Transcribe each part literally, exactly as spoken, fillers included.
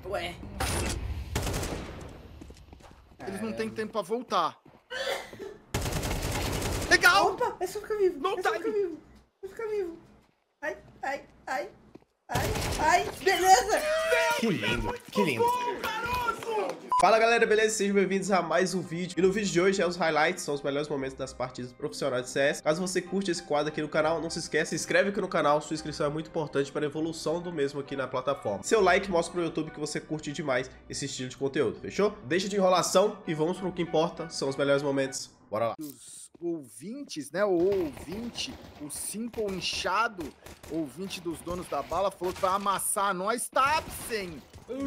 Ué. Eles não têm tempo pra voltar. Legal! Opa, é só ficar vivo. Não é tá só ficar vivo. É só ficar vivo. Ai, ai, ai. Ai, ai, beleza! Que lindo, que lindo. Fala galera, beleza? Sejam bem-vindos a mais um vídeo. E no vídeo de hoje é os highlights, são os melhores momentos das partidas profissionais de C S. Caso você curte esse quadro aqui no canal, não se esqueça, se inscreve aqui no canal, sua inscrição é muito importante para a evolução do mesmo aqui na plataforma. Seu like mostra pro YouTube que você curte demais esse estilo de conteúdo, fechou? Deixa de enrolação e vamos pro que importa, são os melhores momentos. Bora lá. Os ouvintes, né? O ouvinte, o simple inchado ouvinte dos donos da bala falou que vai amassar nós, Tabsen!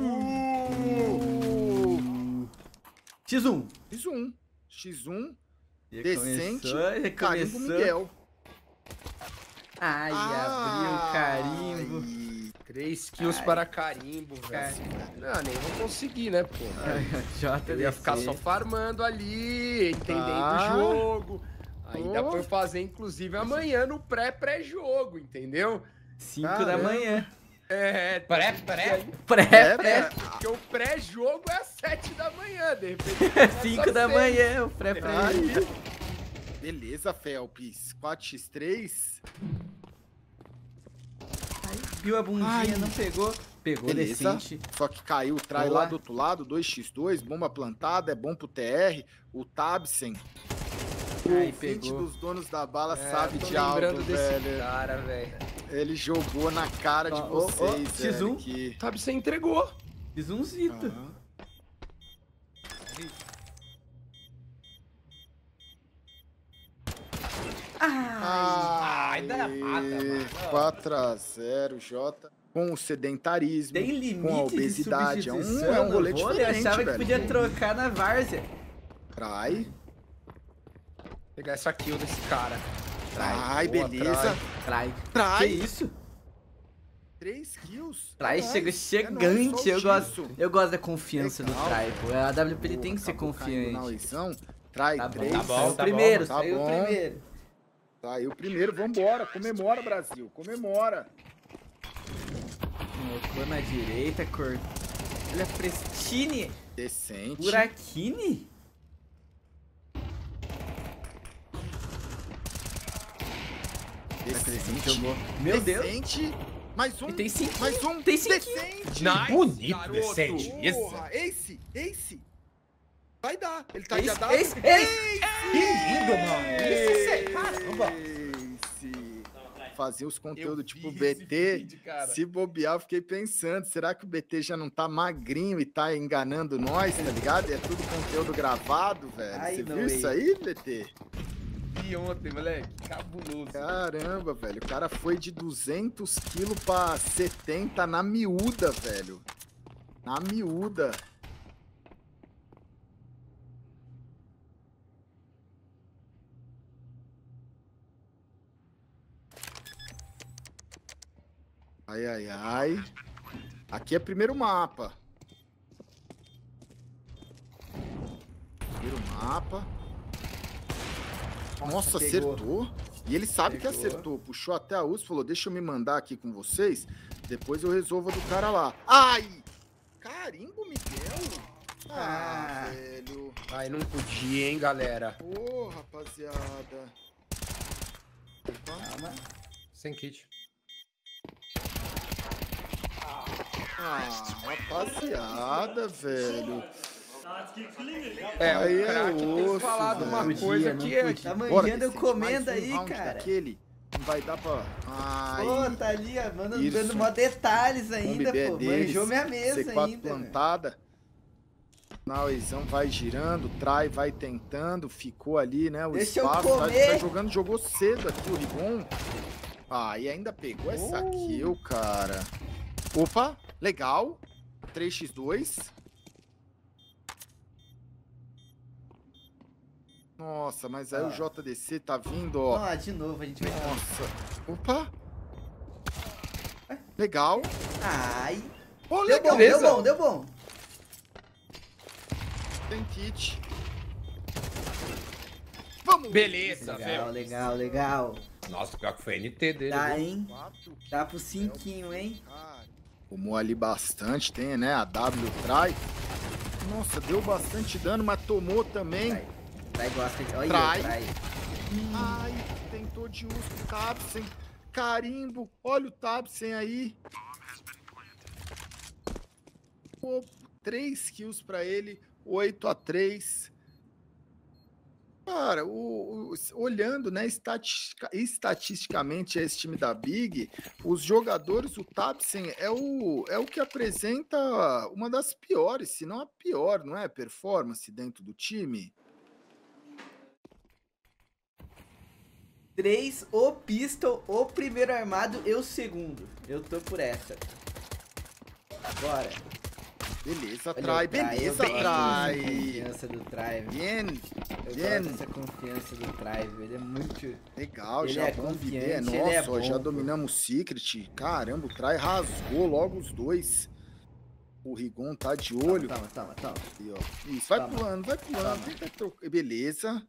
Uh! X um. X um. X um. Já Decente. começou, já Carimbo começou. Miguel. Ai, abriu o carimbo. Ai. Três kills Ai. para carimbo, velho. Cara. Não, nem vou conseguir, né, pô? J Eu ia ficar só farmando ali, entendendo Ah. o jogo. Ainda Oh. foi fazer, inclusive, amanhã no pré-pré-jogo, entendeu? cinco Caramba. da manhã. É, Pré, pré? Pré, É, pré. é. porque o pré-jogo é às sete da manhã, de repente. cinco da manhã, o pré, pré. Aí. Beleza, Felps. quatro por três. Viu a bundinha, Ai. não pegou. Pegou Beleza. decente. Só que caiu o trai Boa. lá do outro lado, dois por dois, bomba plantada, é bom pro T R. O Tabsen, o Ai, ouvinte pegou. dos donos da bala, É, sabe tô de algo, lembrando desse velho. cara, velho. Ele jogou na cara de Ó, ó, ó, vocês, X velho, um. que... Sabe, você entregou. Fiz um zito. Aham. Ah, Ai, dá mata, mano. quatro a zero, Jota. Com o sedentarismo, tem com a limite de obesidade. É um, substituição é um no rolê vôlei, diferente, achava velho. que podia trocar na várzea. Trai. Vou pegar essa kill desse cara. Trai, Boa, beleza. Trai. Que Trai. isso? Três kills. Trai É chega nóis, é chegante. nóis, só eu, o gosto, Tisso. eu gosto da confiança Legal. do Trai, pô. A W P ele Pô, tem que ser acabou caindo na confiante. lesão. Trai Tá bom, três. tá bom, saiu o tá primeiro, tá saiu o bom. primeiro. Saiu o primeiro, vambora. Comemora, Brasil. Comemora. Colocou na direita, cortou. Olha, Prestini. Decente. Buraquini? Decente. Jogou. Meu Deus. Decente. Mais um. E tem cinco. Mais um. Tem cinco. Decente. Nice, bonito, garoto. decente. Isso. Porra, Ace. Ace. Vai dar. Ele tá de Ace, A W. ace, ace. Que lindo, mano. Isso é caramba. Ace. Fazer os conteúdos Eu tipo vi B esse T. vídeo, cara. Se bobear, eu fiquei pensando, será que o B T já não tá magrinho e tá enganando nós, tá ligado? É tudo conteúdo gravado, velho. Ai, Você não, viu ei. isso aí, B T? E ontem, moleque, cabuloso. Caramba, velho. O cara foi de duzentos quilos pra setenta na miúda, velho. Na miúda. Ai, ai, ai. Aqui é primeiro mapa. Primeiro mapa. Nossa, pegou. acertou. E ele sabe Pegou. que acertou. Puxou até a U S, falou, deixa eu me mandar aqui com vocês. Depois eu resolvo a do cara lá. Ai! Carimbo, Miguel? Ah, Ah. velho. Aí não podia, hein, galera. Ô, rapaziada. Opa. Calma. Sem kit. Ah, rapaziada, velho. É, Aí o cara é que tem osso, falado velho. uma Podia, coisa não que é... podia. Tá Bora, manjando, eu Decente, comendo mais um aí, round cara. daquele. Não vai dar pra... Ai. Pô, tá ali, ó, mano, Isso. dando mó detalhes Vamos ainda, beber pô. deles. Manjou minha mesa C quatro ainda. velho. plantada. Nauezão vai girando, trai, vai tentando, ficou ali, né? O Deixa eu espaço, tá, comer. tá jogando, jogou cedo aqui o Rigon. Ah, e ainda pegou essa Uh. kill, cara. Opa, legal. três por dois. Nossa, mas aí Ah. o J D C tá vindo, ó. Ó, de novo, a gente vai... Nossa. Opa. Legal. Ai. Ô, Deu legal. bom, deu bom, deu bom. Tem kit. Vamos. Beleza, Legal, velho. legal, legal. Nossa, pior que foi N T dele. Dá, viu? hein? Quatro Dá pro cinquinho, hein? Cara, Tomou ali bastante, tem, né? A W trai. Nossa, deu bastante dano, mas tomou também. Trai, trai gosta de... Olha, Trai. trai. Ai, tentou de uso o Tabsen. Carimbo, olha o Tabsen aí. Pô, três kills pra ele, oito a três. Cara, o, o- olhando, né, estatistica- estatisticamente esse time da Big, os jogadores, o Tabsen é o, é o que apresenta uma das piores, se não a pior, não é? Performance dentro do time. Três, o pistol, o primeiro armado e o segundo. Eu tô por essa. Bora. Beleza, Olha trai, o trai, eu beleza, gosto dessa trai. confiança do trai, velho. Bien, Eu bien. gosto dessa confiança do trai, velho. Ele é muito... Legal, Ele já é vamos viver. confiante, Nossa, ele é ó, bom, já pô. dominamos o Secret. Caramba, o Trai rasgou logo os dois. O Rigon tá de olho. Toma, toma, toma. Aí, ó. Isso, vai Toma. pulando, vai pulando. Toma. Tenta trocar. Beleza.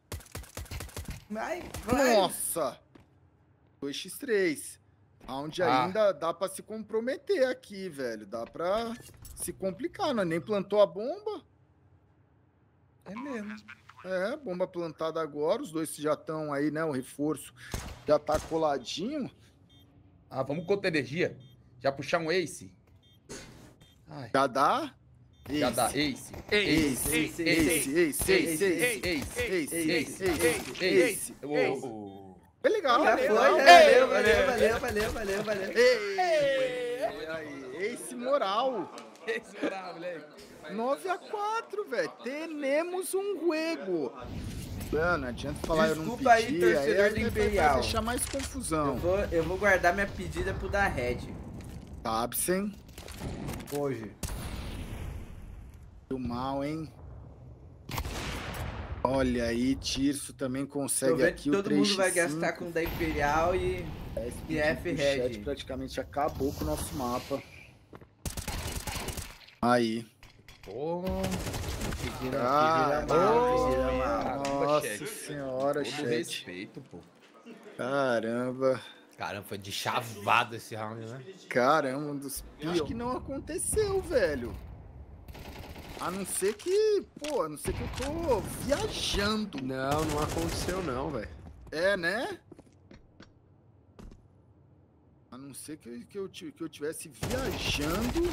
Vai, vai. Nossa! dois contra três. Onde Ah. ainda dá pra se comprometer aqui, velho. Dá pra se complicar, não é? Nem plantou a bomba. É mesmo. É, bomba plantada agora. Os dois já estão aí, né? O reforço já tá coladinho. Ah, vamos contra energia. Já puxar um ace. Ai, Já dá? já Ace. dá ace. Ace, ace, ace, ace, ace, ace, Ace, ace, ace, ace, ace. ace. Ô, ô. Foi legal, Já legal. foi, já Ei, valeu, valeu, ei, valeu, valeu, valeu, valeu. Ei, aí, ace moral. Ace moral, moleque. nove a quatro, velho. Temos um juego. Mano, não adianta falar eu não Desculpa aí, pedi. torcedor vai- do vai- Imperial. Vai deixar mais Eu confusão. vou, eu vou guardar minha pedida pro da Red. Tabsen. Hoje. Deu mal, hein? Olha aí, Tirso também Tô consegue vendo aqui que o todo mundo vai três x cinco. gastar com o da Imperial e... E E F Red. chat praticamente acabou com o nosso mapa. Aí. Pô, Pediram, Ah, pediram mal, ô, pediram mal. Caramba, Nossa chat. senhora, todo chat. respeito, pô. Caramba. Caramba, foi de chavado esse round, né? Caramba, um dos piores que não aconteceu, velho. A não ser que, pô, a não ser que eu tô viajando. Não, não aconteceu não, velho. É, né? A não ser que, eu- que, eu, ti- que eu tivesse viajando.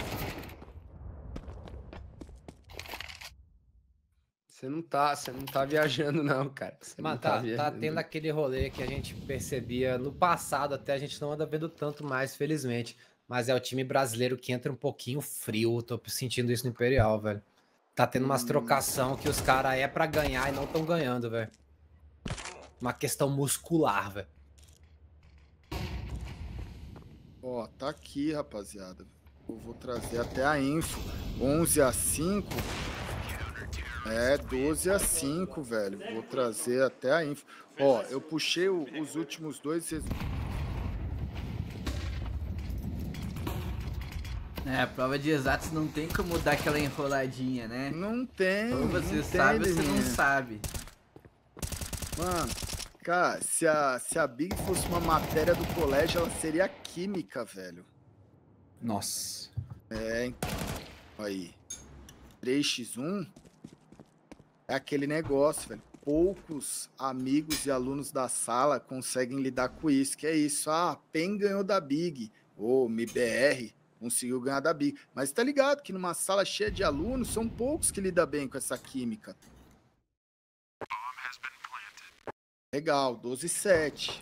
Você não tá, você não tá viajando não, cara. Você Mano, não tá, tá viajando. tendo aquele rolê que a gente percebia no passado, até a gente não anda vendo tanto mais, felizmente. Mas é o time brasileiro que entra um pouquinho frio. Tô sentindo isso no Imperial, velho. Tá tendo umas Hum. trocação que os caras é pra ganhar e não estão ganhando, velho. Uma questão muscular, velho. Ó, tá aqui, rapaziada. Eu vou trazer até a info. onze a cinco. É, doze a cinco, velho. Vou trazer até a info. Ó, eu puxei o- os últimos dois. Vocês... É, a prova de exatos não tem como dar aquela enroladinha, né? Não tem. Ou você não sabe tem, ou você não Liminha. sabe. Mano, cara, se a, se a Big fosse uma matéria do colégio, ela seria química, velho. Nossa. É, então. Aí. três por um é aquele negócio, velho. Poucos amigos e alunos da sala conseguem lidar com isso. Que é isso. Ah, Pen ganhou da Big. Ou M B R conseguiu ganhar da Big. Mas tá ligado que numa sala cheia de alunos, são poucos que lidam bem com essa química. Legal, doze a sete.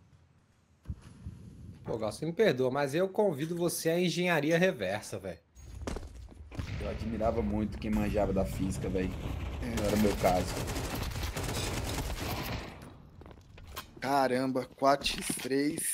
Pô, Gal, você me perdoa, mas eu convido você à engenharia reversa, velho. Eu admirava muito quem manjava da física, velho. Não era o meu caso. Caramba, quatro por três.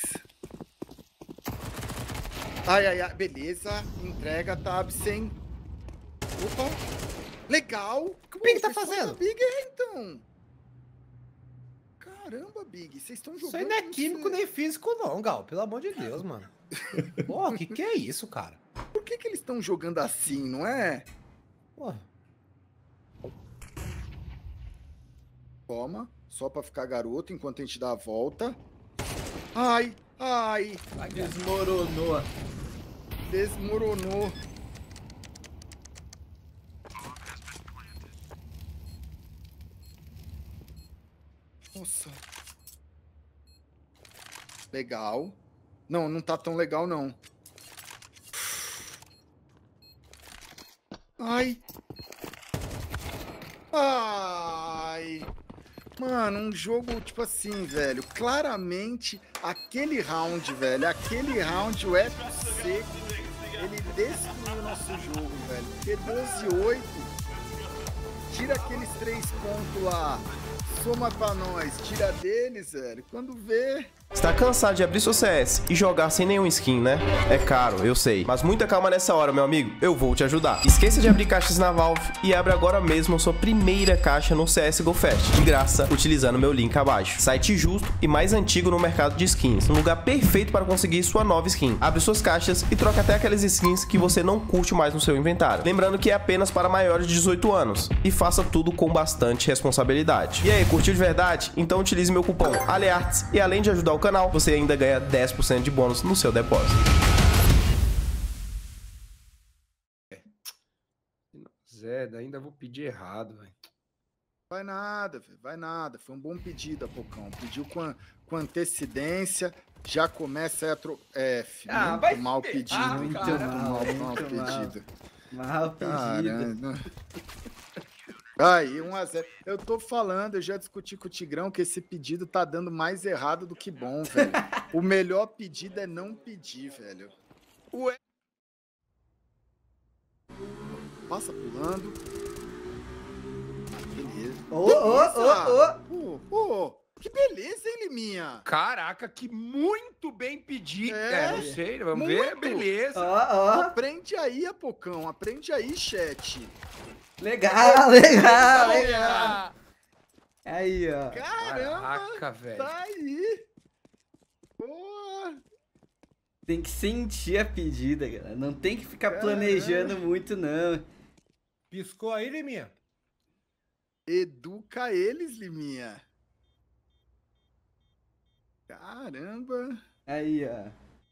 Ai, ai, ai, beleza. Entrega, Tabsen. Opa. Legal. O que o Big tá fazendo? Big é, então. Caramba, Big, vocês estão jogando... Isso aí não é com químico você. nem físico, não, Gal. Pelo amor de Deus, mano. Pô, que que é isso, cara? Por que que eles estão jogando assim, não é? Pô, Toma, só pra ficar garoto enquanto a gente dá a volta. Ai, ai. Desmoronou. Desmoronou. Nossa. Legal. Não, não tá tão legal, não. Ai. Ai. Mano, um jogo, tipo assim, velho, claramente, aquele round, velho, aquele round, o Epic Seco, ele destruiu o nosso jogo, velho. Porque doze a oito, tira aqueles três pontos lá, soma pra nós, tira deles, velho, quando vê... Está cansado de abrir seu C S e jogar sem nenhum skin, né? É caro, eu sei. Mas muita calma nessa hora, meu amigo. Eu vou te ajudar. Esqueça de abrir caixas na Valve e abre agora mesmo a sua primeira caixa no C S G O Fest, de graça, utilizando meu link abaixo. Site justo e mais antigo no mercado de skins. Um lugar perfeito para conseguir sua nova skin. Abre suas caixas e troca até aquelas skins que você não curte mais no seu inventário. Lembrando que é apenas para maiores de dezoito anos. E faça tudo com bastante responsabilidade. E aí, curtiu de verdade? Então utilize meu cupom ALEARTS e além de ajudar o canal, você ainda ganha dez por cento de bônus no seu depósito. Zé, ainda vou pedir errado, velho. Vai nada, velho, vai nada. Foi um bom pedido, Apocão. Pediu com, a, com antecedência, já começa a tro... É, filho, Ah, muito vai mal se pedido. ferrar, muito cara. mal, mal, Muito pedido. Mal pedido. Caramba. Aí, um a zero. Eu tô falando, eu já discuti com o Tigrão que esse pedido tá dando mais errado do que bom, velho. O melhor pedido é não pedir, velho. Ué. Passa pulando. Beleza. Ô, ô, ô, ô. Ô, ô. Que beleza, hein, Liminha? Caraca, que muito bem pedido. É, É, não sei, vamos muito. ver. Beleza. Ó, ó. Aprende aí, Apocão. Aprende aí, chat. Legal, legal, Olha. legal. Aí, ó. Caramba, Caraca, velho. tá aí. Pô. Tem que sentir a pedida, galera. Não tem que ficar Caramba. planejando muito, não. Piscou aí, Liminha? Educa eles, Liminha. Caramba. Aí, ó.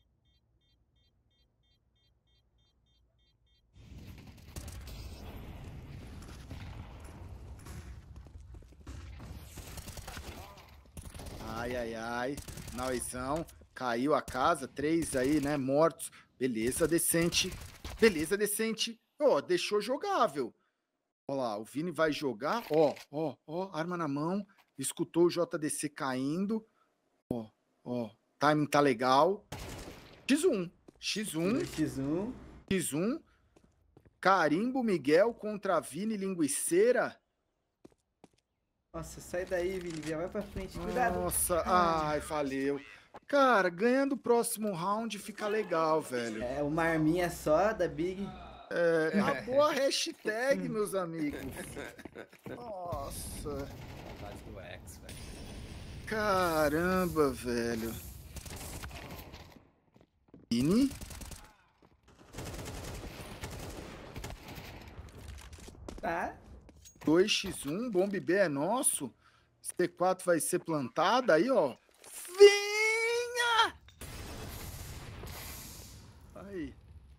Ai, ai, ai. Nauzão. Caiu a casa. Três aí, né? Mortos. Beleza, decente. Beleza, decente. Ó, deixou jogável. Ó lá, o Vini vai jogar. Ó, ó, ó. Arma na mão. Escutou o J D C caindo. Ó, ó. Timing tá legal. X um. X um. X um. X um. Carimbo Miguel contra Vini Linguiceira. Nossa, sai daí, Vini. Já vai pra frente. Cuidado. Nossa, ai, valeu. Cara, ganhando o próximo round fica legal, velho. É uma arminha só da Big. É, uma boa hashtag, meus amigos. Nossa. Saudades do X, velho. Caramba, velho. Vini? Tá. dois por um, Bomb B é nosso. C quatro vai ser plantada aí, ó. Vinha! Aí.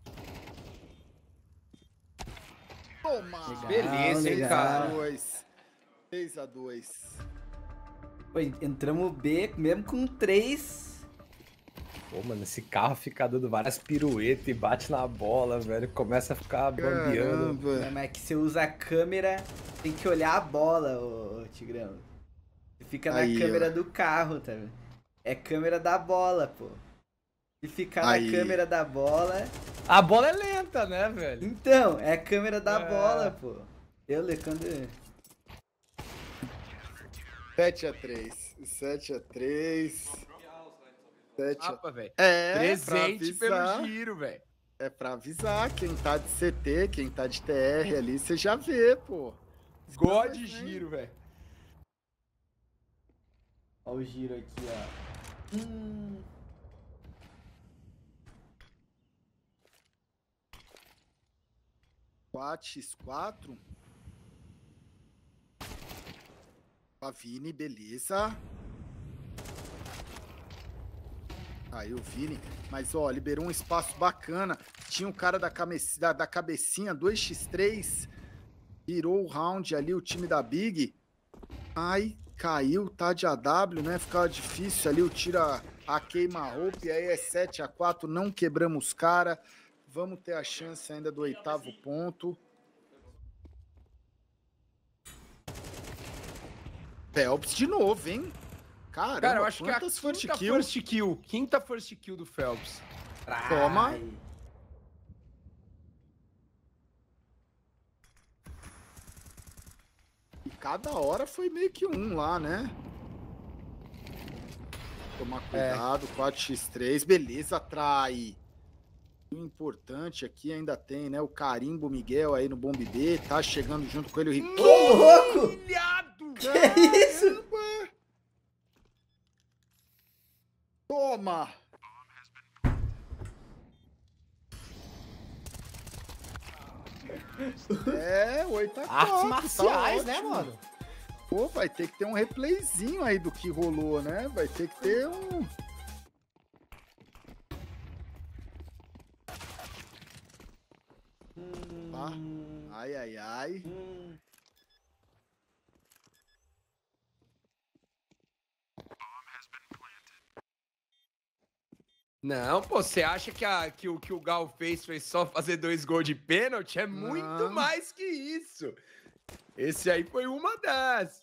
Toma! Legal, Beleza, hein, legal. cara? seis a dois. Pô, entramos B mesmo com três. Pô, mano, esse carro fica dando várias piruetas e bate na bola, velho. Começa a ficar bambeando. Caramba. Mas é que você usa a câmera, tem que olhar a bola, ô, ô Tigrão. Você fica na Aí, câmera ó. do carro, tá vendo? É câmera da bola, pô. Se ficar Aí. na câmera da bola. A bola é lenta, né, velho? Então, é a câmera da É. bola, pô. Eu, Le, quando. sete a três. sete a três. sete a... Rapa, velho. É, Presente pra avisar. pelo giro, velho. É pra avisar quem tá de C T, quem tá de T R ali, você já vê, pô. God Mas, né? giro, velho. Olha o giro aqui, ó. Hum. quatro por quatro. Pavini, beleza. Aí o Vini, mas ó, liberou um espaço bacana. Tinha um cara da, cabeça, da, da cabecinha, dois contra três. Virou o round ali, o time da Big. Ai, caiu, tá de A W, né? Ficava difícil ali, o tira a queima-roupa. E aí é sete a quatro, não quebramos cara. Vamos ter a chance ainda do oitavo ponto. Phelps de novo, hein? Caramba, Cara, eu acho que é a quantas first quinta kill? first kill. Quinta first kill do Phelps. Toma. E cada hora foi meio que um lá, né? Tomar cuidado, é. quatro contra três, beleza, atrai. O importante aqui ainda tem, né? O Carimbo Miguel aí no Bomb B, tá chegando junto com ele o Rico. Ô, louco! Humilhado! Que isso? Toma! É, oito a quatro. Artes marciais, tá né, mano? Pô, vai ter que ter um replayzinho aí do que rolou, né? Vai ter que ter um... Tá? Ai, ai, ai. Não, pô, você acha que, a, que, o, que o Gal fez foi só fazer dois gols de pênalti? É muito Não. mais que isso. Esse aí foi uma das.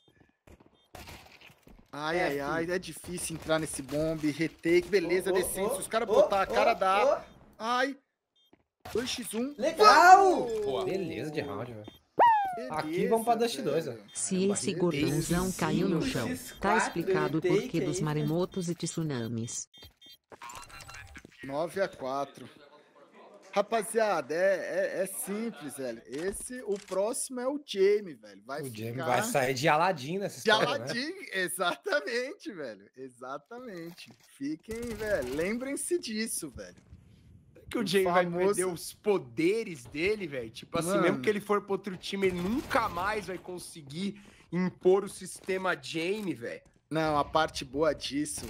Ai, É, ai, filho. ai, é difícil entrar nesse bombe, retake, beleza, Oh, oh, decente. oh, Se os caras oh, botar a cara, oh, dá. oh. Ai, dois contra um. Legal! Vamos! Beleza de round, velho. Beleza, Aqui vamos pra Dust dois, velho. ó. Se esse gordãozão caiu no chão, tá explicado o porquê dos maremotos e tsunamis. nove a quatro. Rapaziada, é, é, é simples, velho. Esse, o próximo é o Jamie, velho. Vai O Jamie ficar vai sair de Aladdin nessa de história, né? Aladdin. Exatamente, velho. Exatamente. Fiquem, velho. Lembrem-se disso, velho. Que o O Jamie vai famoso- perder os poderes dele, velho. Tipo assim, Mano. mesmo que ele for pro outro time, ele nunca mais vai conseguir impor o sistema Jamie, velho. Não, a parte boa disso...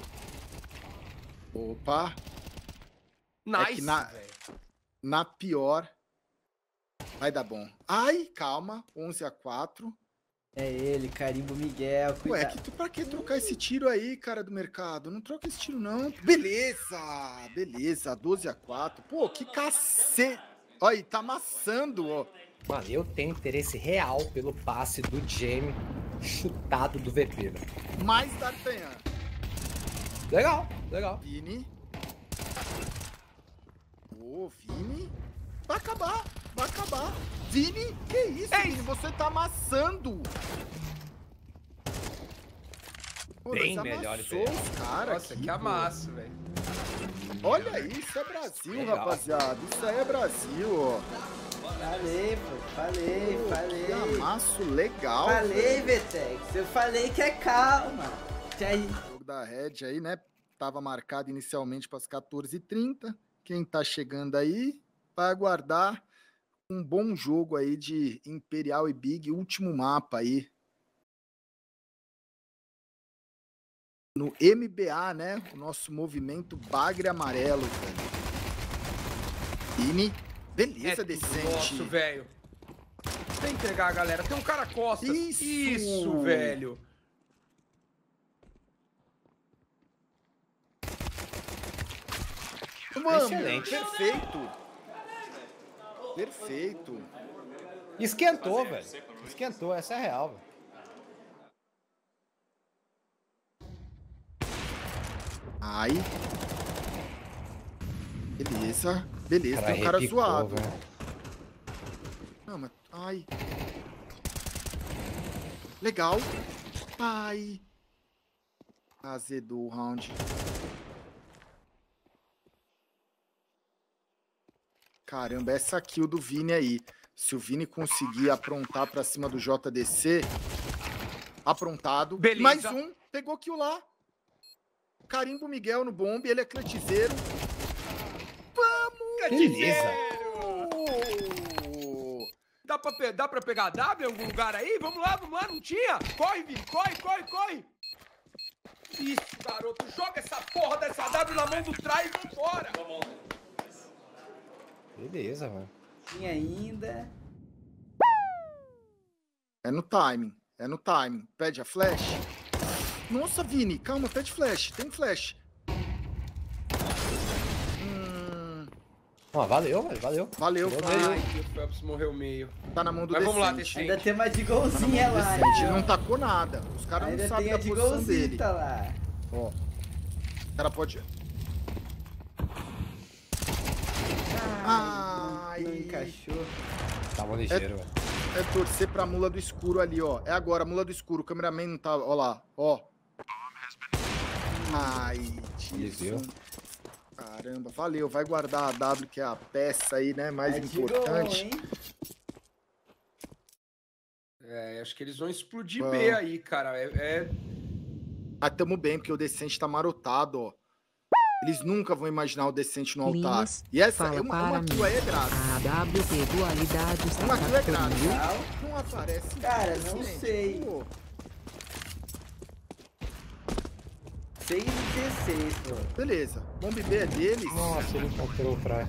Opa. Nice, que na- velho. Na pior, vai dar bom. Ai, calma. onze a quatro. É ele, Carimbo Miguel, Ué, cuidado. que tu, pra que trocar esse tiro aí, cara do mercado? Não troca esse tiro, não. Beleza! Beleza, doze a quatro. Pô, que cacete! Olha aí, tá amassando, ó. Mano, eu tenho interesse real pelo passe do Jamie chutado do V P, velho. Mais D'Artagnan. Legal, legal. Vini. Ô, Vini. Vai acabar, vai acabar. Vini, que isso, Ei. Vini? Você tá amassando. Pô, Bem nós melhor, amassou velho. os caras Nossa, aqui, que pô. amasso, velho. Olha isso, é Brasil, Legal. rapaziada. Isso aí é Brasil, ó. Falei, pô, falei, Pô, falei. que amasso legal. Falei, Vetex, eu falei que é calma. Que aí... O jogo da Red aí, né? Tava marcado inicialmente para as quatorze e trinta. Quem tá chegando aí vai aguardar um bom jogo aí de Imperial e Big, último mapa aí. No M B A, né? O nosso movimento Bagre Amarelo, velho. Vini, beleza, É tudo decente. nosso, velho. Tem que entregar a galera. Tem um cara costas. Isso! Isso, velho. Mano, Excelente. perfeito. Perfeito. Esquentou, velho. Esquentou, essa é a real, velho. Ai. Beleza. Beleza, Cara, tem um cara repicou, zoado. velho. Não, mas... Ai. Legal. Ai. Azedou o round. Caramba, essa kill do Vini aí. Se o Vini conseguir aprontar pra cima do J D C... Aprontado. Beleza. Mais um. Pegou kill lá. Carimbo Miguel no bombe. Ele é clutchezeiro. Vamos! Beleza. Dá pra, pe- dá pra pegar W em algum lugar aí? Vamos lá, vamos lá, não tinha? Corre, Vini, corre, corre, corre! Isso, garoto. Joga essa porra dessa W na mão do trás e vambora. Beleza, velho. Tinha ainda. É no timing. É no timing. Pede a flash. Nossa, Vini, calma, pede flash. Tem flash. Hum, Ó, valeu, velho, valeu. valeu, Tirou valeu. Ai, que o Phelps morreu meio. Tá na mão do Mas vamos lá, Decente. Ainda Decente. tem uma de Tá na mão do golzinha lá. Decente. Ele hein, não ó. tacou nada. Os caras não Ainda sabem tem da a de posição dele. golzita lá. Ó. O cara pode... Ai. Não encaixou. Tava ligeiro, velho. É torcer pra mula do escuro ali, ó. É agora, mula do escuro. O cameraman não tá... Ó lá, ó. Ai, Ele viu. Tilson. Caramba, valeu. Vai guardar a W, que é a peça aí, né? Mais É de gol, importante. hein? É, acho que eles vão explodir Bom. B aí, cara. É, é... Mas tamo bem, porque o Decente tá marotado, ó. Eles nunca vão imaginar o Decente no altar. Linus, E essa fala é uma, para uma mim. kill aí é graça. A W P Dualidade está Uma kill é graça. capturando. Não aparece. Cara, não Decente. sei. Pô, seis e dezesseis, pô. beleza. Bomb B é deles. Nossa, ele encontrou o praia.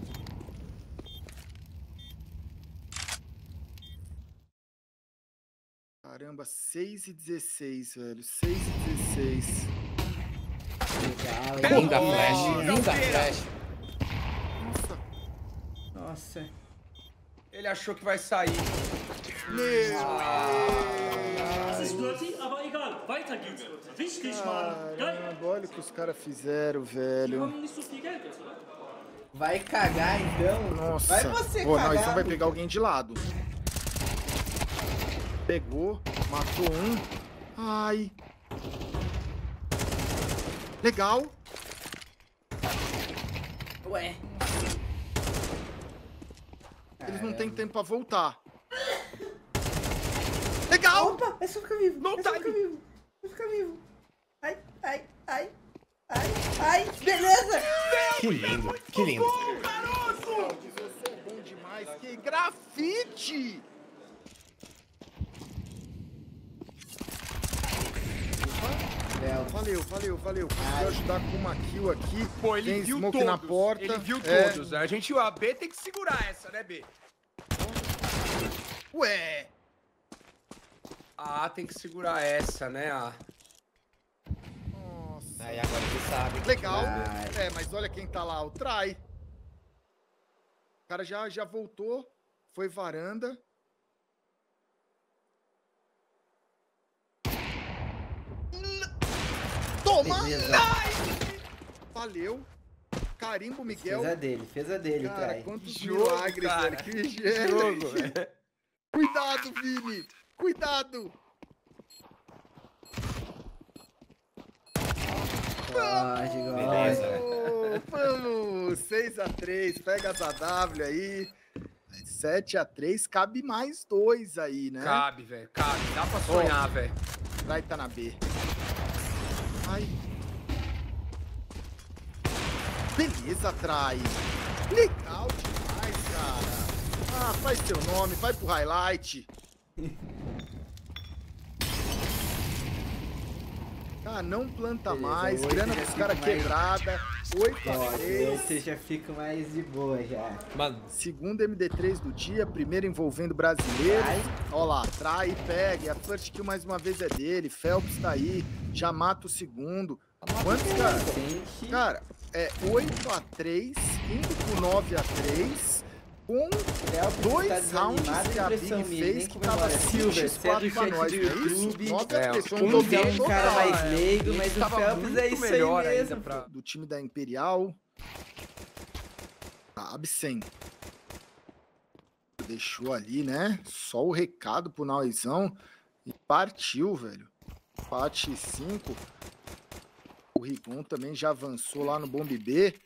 Caramba, seis e dezesseis, velho. seis e dezesseis. Legal, Pega hein? Linda o flash, gol, linda Galveira. flash. Nossa. Nossa. Ele achou que vai sair. Meu. Das ist dirty, aber egal. Weiter geht's. Wichtig, Mann. Geil. Caramba, olha o que os caras fizeram, Wir velho. haben nicht so viel Geld jetzt, oder? Vai cagar então. Nossa. Vai você Pô, cagar. nós não vai pô. pegar alguém de lado. Pegou, matou um. Ai. Legal. Ué. Eles não têm tempo pra voltar. Legal. Opa, é só ficar vivo. Não é tá só ficar aí. vivo. É só ficar vivo. Ai, ai, ai. Ai, ai. Beleza. Que lindo, que lindo. Você é bom demais. Que grafite. Léo. Valeu, valeu, valeu. Consegui ajudar com uma kill aqui. Pô, ele Tem viu smoke todos. na porta. Ele viu É. todos. A gente, a B tem que segurar essa, né, B? Ué. A A tem que segurar essa, né, A. Nossa. Aí agora ele sabe. Legal. Vai. É, mas olha quem tá lá, o Trai. O cara já, já voltou, foi varanda. Toma! Beleza. Valeu. Carimbo, Miguel. Fez a dele, fez a dele, Cara, Trai. quantos Jogo, milagres, cara. velho. Que gênio. Jogo, velho. Cuidado, Vini. Cuidado. Pode, Beleza, gosta. velho. Ô, vamos. seis a três. Pega essa W aí. sete a três. Cabe mais dois aí, né? Cabe, velho. Cabe. Dá pra sonhar, velho. Trai tá na B. Ai. Beleza, Trai. Legal demais, cara. Ah, faz seu nome, vai pro highlight. Ah, não planta Beleza, mais. hoje Grana já dos fica caras mais- quebrada. oito a Ó, três. você já fica mais de boa já. Mano, Segundo M D três do dia, primeiro envolvendo brasileiro. Trai. Ó lá, Trai, pega. E a first kill mais uma vez é dele. Phelps tá aí. Já mata o segundo. Quantos, cara? Sente. Cara, é oito a três, indo pro nove a três, com Léo, dois tá rounds desanimado, que a impressão Big minha, fez, nem que tava comemora. Silver, cinco a você é do quatro pra chat nós, do não é isso? YouTube. nove a É, três, foi um um Você é domínio um cara total. mais leigo, Ele mas o tava Phelps muito é isso aí melhor mesmo. ainda pra- Do time da Imperial. Tá, Absen. Deixou ali, né? Só o recado pro Nauzão. E partiu, velho. Empate cinco. O Rigon também já avançou lá no Bomb B.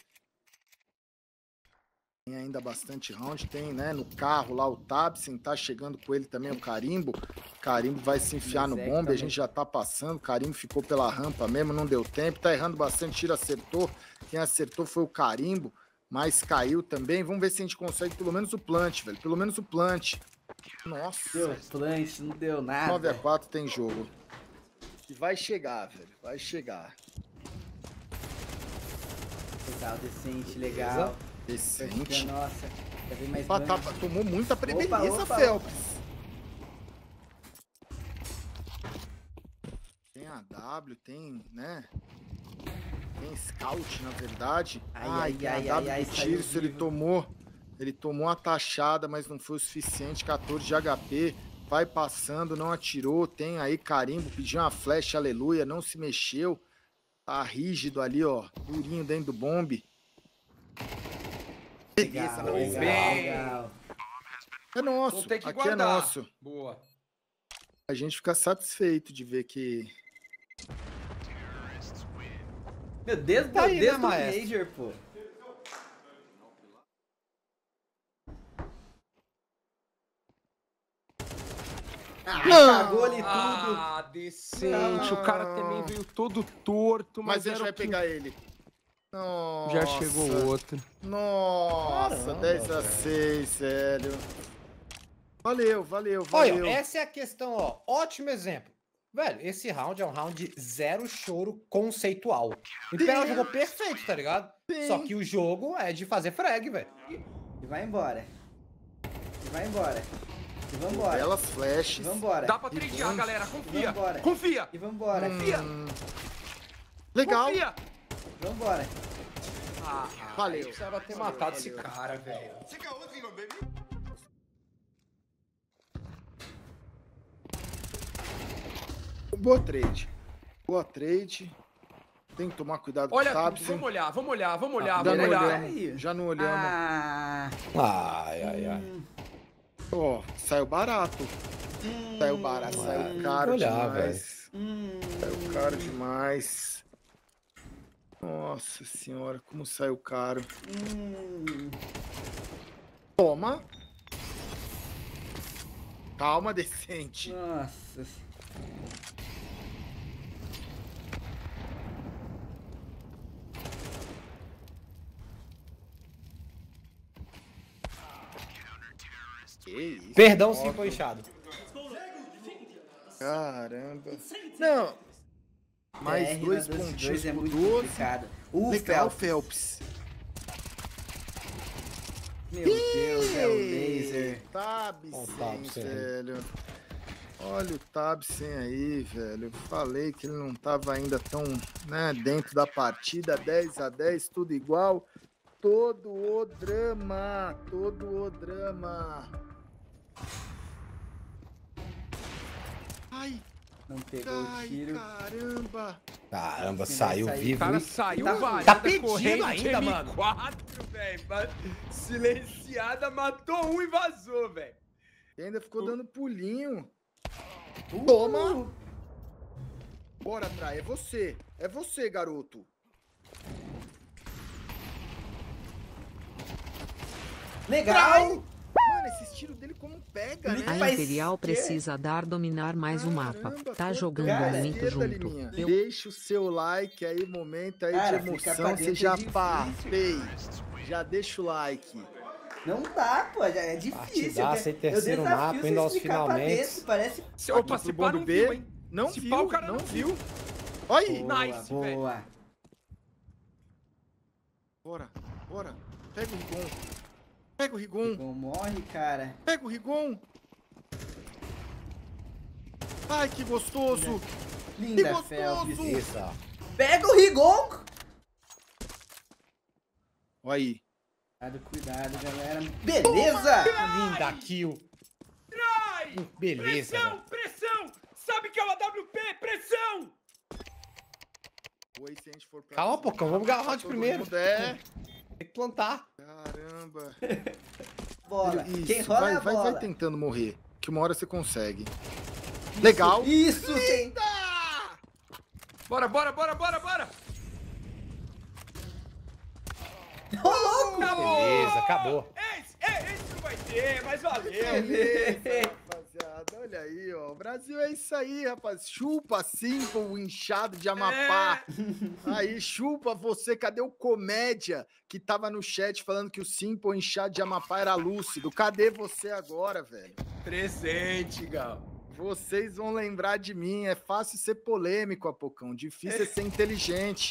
Tem ainda bastante round. Tem, né, no carro lá o Tabsen. Tá chegando com ele também o Carimbo. Carimbo vai se enfiar no Mas é que bombe. A também- gente já tá passando. Carimbo ficou pela rampa mesmo. Não deu tempo. Tá errando bastante. Tiro acertou. Quem acertou foi o Carimbo. Mas caiu também. Vamos ver se a gente consegue pelo menos o plant, velho. Pelo menos o plant. Nossa. Deu plant, não deu nada. nove a quatro tem jogo. E vai chegar, velho. Vai chegar. Legal, decente, legal. Decente. Nossa, quer ver mais Opa, banho? tá, tomou muita prebeneza, Opa, opa, Phelps. Tem a W, tem, né? Tem scout, na verdade. Ai, Ai, ai, tem ai, a ai, W ai, do saiu tiro, se ele vivo. tomou. Ele tomou uma taxada, mas não foi o suficiente. quatorze de H P. Vai passando, não atirou. Tem aí carimbo, pediu uma flecha, aleluia. Não se mexeu. Tá rígido ali, ó. Durinho dentro do bombe. Legal, Beleza, legal, bem. legal. É nosso. Então tem que Aqui é guardar. nosso. Boa. A gente fica satisfeito de ver que... Meu Deus, Tá meu aí, Deus né, do maestro? Major, pô. Ah, cagou ali tudo. Ah, decente. O cara também veio todo torto, mas, Mas a gente era vai o que- pegar ele. Nossa. Já chegou outro. Nossa, Caramba, dez a seis, velho. Valeu, valeu, valeu. Olha, essa é a questão, ó. Ótimo exemplo. Velho, esse round é um round zero choro conceitual. O Imperial jogou perfeito, tá ligado? Sim. Só que o jogo é de fazer frag, velho. E vai embora. E vai embora. E vambora. Belas E flashes. vambora. Dá pra tradear, galera. Confia. Vambora. Confia. E vambora. Confia. Hum, legal. Confia. Vambora. Ah, Valeu. precisava ter matado esse cara, velho. Boa trade. Boa trade. Tem que tomar cuidado Olha, com o tudo, Tabs. vamos olhar, vamos olhar, vamos olhar, Já vamos não olhar. olhamos. Já não olhamos. Ah, Ai, ai, ai. Ó, saiu barato. Saiu barato, saiu caro olhar, demais. hum. Saiu caro demais. Nossa senhora, como saiu caro. Hum. Toma. Calma, decente. Nossa. Que isso? Perdão, sim, foi inchado. Caramba. Não. Mais R na dois doze, pontinhos dois é por muito doze. complicado. O Legal, Phelps. Phelps. Meu Deus, é o laser. Tabsen, Ó, o Tabsen aí. velho. Olha o Tabsen aí, velho. Eu falei que ele não tava ainda tão, né, dentro da partida. dez a dez, tudo igual. Todo o drama. Todo o drama. Ai, Não pegou o ai, tiro. caramba. Caramba, Sim, saiu vai sair. O vivo. cara hein? saiu Tá- varada, tá pedindo correndo ainda, de M mano. quatro, velho. Silenciada, matou um e vazou, velho. E ainda ficou dando pulinho. Uh, Toma. Bora, Trai. É você. É você, garoto. Legal! Mano, esse tiro dele como pega, né? A Faz Imperial quê? precisa dar dominar mais o mapa. Caramba, Tá tô jogando cara, muito esquerda, junto. Liminha. Eu- Deixa o seu like aí, momento aí Cara, de ficar emoção. pra Você dentro já é difícil. papei. Já deixa o like. Não dá, pô, já é difícil. Partidaça Eu- em terceiro eu desafio mapa, vocês indo aos ficar pra finalmente. dentro, Parece. Se, opa, Aqui se pro pá, bombe não B, viu, hein? Não Se viu, pá, o cara não não viu. viu. Olha aí. Boa, Nice, boa. Bora, bora. Pega o Rigon. Pega o Rigon. Não morre, cara. Pega o Rigon. Ai, que gostoso. Que Linda, gostoso. Phelps. Isso, ó. Pega o Rigon! Olha aí. Cuidado, cuidado, galera. Beleza! Linda kill. Trai! Beleza, Pressão, velho. pressão! Sabe que é o A W P? Pressão! Oi, se a gente for pra Calma, cima, Pocão, vamos ganhar o round todo primeiro. mundo é. Tem que plantar. Caramba. Bola. Isso, Quem rola vai, é a vai, bola. vai tentando morrer, que uma hora você consegue. Legal. Isso, quem... Bora, bora, bora, bora, bora! Ô, louco! Beleza, acabou. Esse, é, esse não vai ter, mas valeu! Beleza, rapaziada. Olha aí, ó. O Brasil é isso aí, rapaz. Chupa Simple, o inchado de Amapá. Aí, chupa você. Cadê o Comédia que tava no chat falando que o Simple, o inchado de Amapá era lúcido? Cadê você agora, velho? Presente, Gal. Vocês vão lembrar de mim. É fácil ser polêmico, Apocão. Difícil é ser inteligente.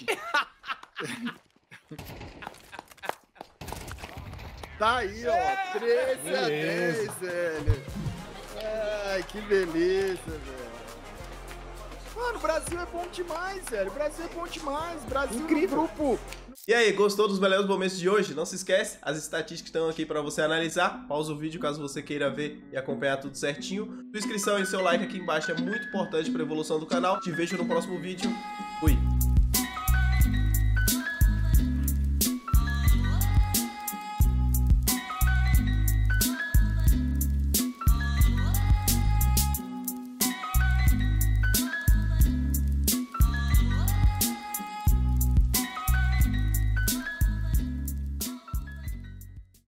Tá aí, ó. treze a dez, velho. Ai, que beleza, velho. Mano, o Brasil é bom demais, velho. O Brasil é bom demais. Brasil incrível. No grupo. E aí, gostou dos melhores momentos de hoje? Não se esquece, as estatísticas estão aqui para você analisar. Pausa o vídeo caso você queira ver e acompanhar tudo certinho. Sua inscrição e seu like aqui embaixo é muito importante para a evolução do canal. Te vejo no próximo vídeo. Fui!